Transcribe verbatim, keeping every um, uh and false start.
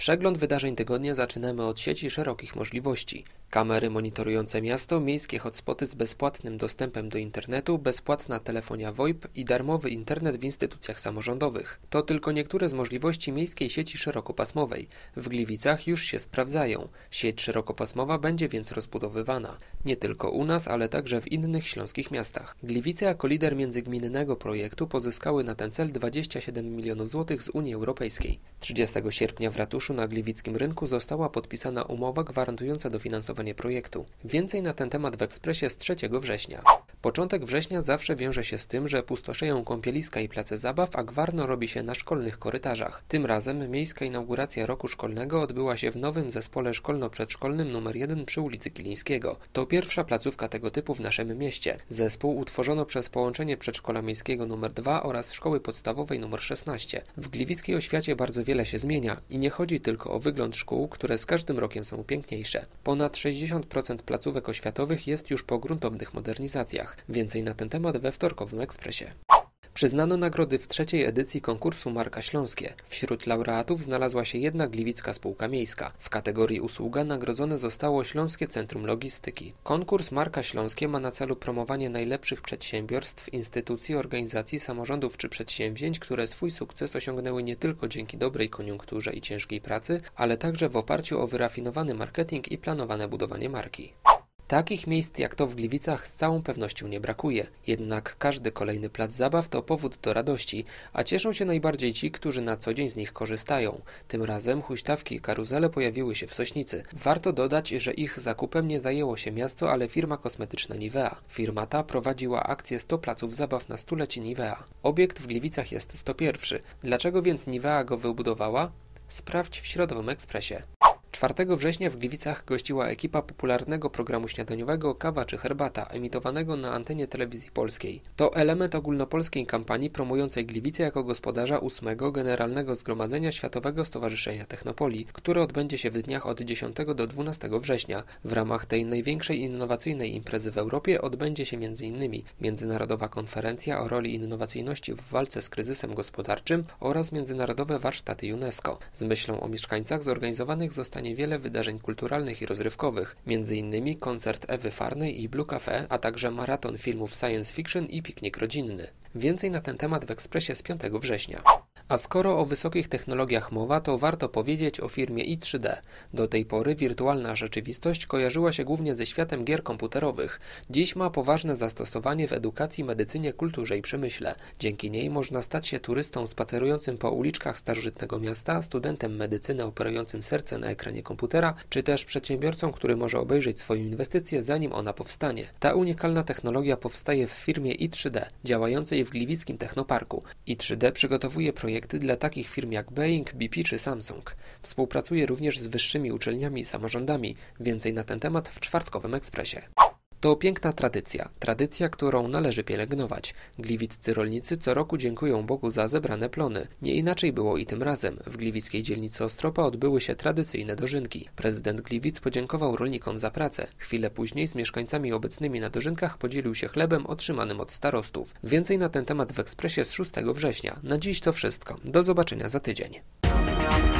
Przegląd wydarzeń tygodnia zaczynamy od sieci szerokich możliwości. Kamery monitorujące miasto, miejskie hotspoty z bezpłatnym dostępem do internetu, bezpłatna telefonia VoIP i darmowy internet w instytucjach samorządowych. To tylko niektóre z możliwości miejskiej sieci szerokopasmowej. W Gliwicach już się sprawdzają. Sieć szerokopasmowa będzie więc rozbudowywana. Nie tylko u nas, ale także w innych śląskich miastach. Gliwice jako lider międzygminnego projektu pozyskały na ten cel dwadzieścia siedem milionów złotych z Unii Europejskiej. trzydziestego sierpnia w ratuszu na gliwickim rynku została podpisana umowa gwarantująca dofinansowanie projektu. Więcej na ten temat w Ekspresie z trzeciego września. Początek września zawsze wiąże się z tym, że pustoszeją kąpieliska i place zabaw, a gwarno robi się na szkolnych korytarzach. Tym razem miejska inauguracja roku szkolnego odbyła się w nowym zespole szkolno-przedszkolnym numer jeden przy ulicy Kilińskiego. To pierwsza placówka tego typu w naszym mieście. Zespół utworzono przez połączenie przedszkola miejskiego numer dwa oraz szkoły podstawowej numer szesnaście. W gliwickiej oświacie bardzo wiele się zmienia i nie chodzi tylko o wygląd szkół, które z każdym rokiem są piękniejsze. Ponad sześćdziesiąt procent placówek oświatowych jest już po gruntownych modernizacjach. Więcej na ten temat we wtorkowym Ekspresie. Przyznano nagrody w trzeciej edycji konkursu Marka Śląskie. Wśród laureatów znalazła się jedna gliwicka spółka miejska. W kategorii usługa nagrodzone zostało Śląskie Centrum Logistyki. Konkurs Marka Śląskie ma na celu promowanie najlepszych przedsiębiorstw, instytucji, organizacji, samorządów czy przedsięwzięć, które swój sukces osiągnęły nie tylko dzięki dobrej koniunkturze i ciężkiej pracy, ale także w oparciu o wyrafinowany marketing i planowane budowanie marki. Takich miejsc jak to w Gliwicach z całą pewnością nie brakuje, jednak każdy kolejny plac zabaw to powód do radości, a cieszą się najbardziej ci, którzy na co dzień z nich korzystają. Tym razem huśtawki i karuzele pojawiły się w Sośnicy. Warto dodać, że ich zakupem nie zajęło się miasto, ale firma kosmetyczna Nivea. Firma ta prowadziła akcję sto placów zabaw na stulecie Nivea. Obiekt w Gliwicach jest sto jeden. Dlaczego więc Nivea go wybudowała? Sprawdź w Środowym Ekspresie. czwartego września w Gliwicach gościła ekipa popularnego programu śniadaniowego Kawa czy Herbata, emitowanego na antenie Telewizji Polskiej. To element ogólnopolskiej kampanii promującej Gliwice jako gospodarza ósmego Generalnego Zgromadzenia Światowego Stowarzyszenia Technopolii, które odbędzie się w dniach od dziesiątego do dwunastego września. W ramach tej największej innowacyjnej imprezy w Europie odbędzie się między innymi Międzynarodowa Konferencja o roli innowacyjności w walce z kryzysem gospodarczym oraz Międzynarodowe Warsztaty UNESCO. Z myślą o mieszkańcach zorganizowanych zostanie wiele wydarzeń kulturalnych i rozrywkowych, między innymi koncert Ewy Farnej i Blue Cafe, a także maraton filmów science fiction i piknik rodzinny. Więcej na ten temat w Ekspresie z piątego września. A skoro o wysokich technologiach mowa, to warto powiedzieć o firmie i trzy D. Do tej pory wirtualna rzeczywistość kojarzyła się głównie ze światem gier komputerowych. Dziś ma poważne zastosowanie w edukacji, medycynie, kulturze i przemyśle. Dzięki niej można stać się turystą spacerującym po uliczkach starożytnego miasta, studentem medycyny operującym serce na ekranie komputera, czy też przedsiębiorcą, który może obejrzeć swoją inwestycję, zanim ona powstanie. Ta unikalna technologia powstaje w firmie i trzy D, działającej w Gliwickim Technoparku. i trzy D przygotowuje projekty dla takich firm jak Boeing, B P czy Samsung. Współpracuje również z wyższymi uczelniami i samorządami. Więcej na ten temat w czwartkowym Ekspresie. To piękna tradycja, tradycja, którą należy pielęgnować. Gliwiccy rolnicy co roku dziękują Bogu za zebrane plony. Nie inaczej było i tym razem. W gliwickiej dzielnicy Ostropa odbyły się tradycyjne dożynki. Prezydent Gliwic podziękował rolnikom za pracę. Chwilę później z mieszkańcami obecnymi na dożynkach podzielił się chlebem otrzymanym od starostów. Więcej na ten temat w Ekspresie z szóstego września. Na dziś to wszystko. Do zobaczenia za tydzień.